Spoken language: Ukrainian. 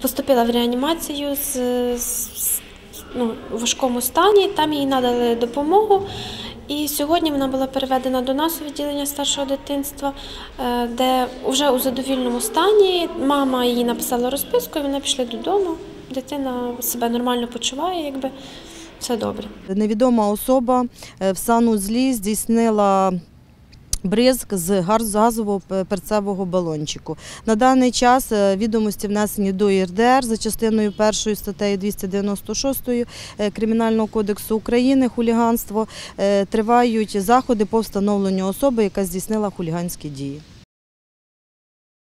поступила в реанімацію у важкому стані, там їй надали допомогу. І сьогодні вона була переведена до нас у відділення старшого дитинства, де вже у задовільному стані. Мама їй написала розписку, і вони пішли додому. Дитина себе нормально почуває, все добре. Невідома особа в санузлі здійснила бризк з газового перцевого балончику. На даний час відомості внесені до ЄРДР за частиною 1 статтею 296 Кримінального кодексу України «Хуліганство». Тривають заходи по встановленню особи, яка здійснила хуліганські дії.